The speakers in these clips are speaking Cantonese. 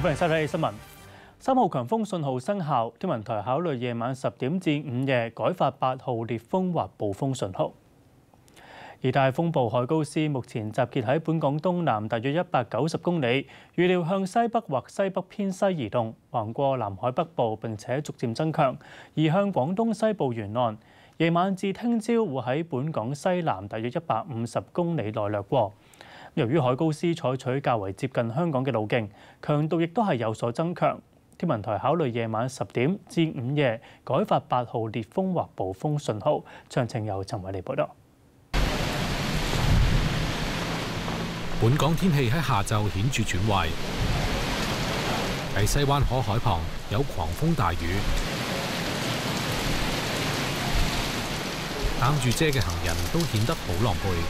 歡迎收睇新聞。3號強風信號生效，天文台考慮夜晚10點至午夜改發8號烈風或暴風信號。熱帶風暴海高斯目前集結喺本港東南大約190公里，預料向西北或西北偏西移動，橫過南海北部並且逐漸增強，移向廣東西部沿岸。夜晚至聽朝會喺本港西南大約150公里內掠過。由於海高斯採取較為接近香港嘅路徑，強度亦都係有所增強。天文台考慮夜晚10點至午夜改發8號烈風或暴風信號。詳情由陳偉利報道。 本港天氣喺下晝顯著轉壞，喺西灣河海旁有狂風大雨，擔住遮嘅行人都顯得好狼狽。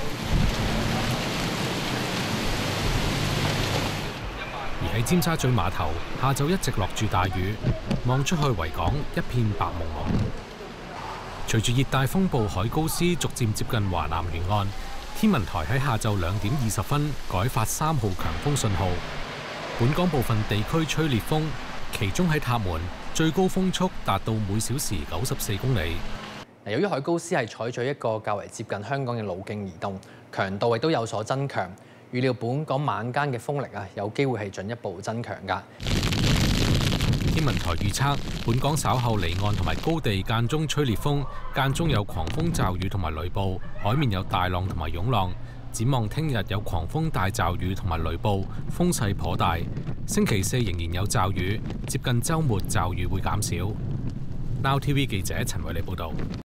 而喺尖沙咀碼頭，下晝一直落住大雨，望出去維港一片白濛濛。隨住熱帶風暴海高斯逐漸接近華南沿岸，天文台喺下晝2點20分改發3號強風信號。本港部分地區吹烈風，其中喺塔門最高風速達到每小時94公里。 由於海高斯係採取一個較為接近香港嘅路徑移動，強度亦都有所增強。預料本港晚間嘅風力有機會係進一步增強㗎。天文台預測，本港稍後離岸同埋高地間中吹烈風，間中有狂風驟雨同埋雷暴，海面有大浪同埋湧浪。展望聽日有狂風大驟雨同埋雷暴，風勢頗大。星期4仍然有驟雨，接近週末驟雨會減少。Now TV 記者陳偉利報導。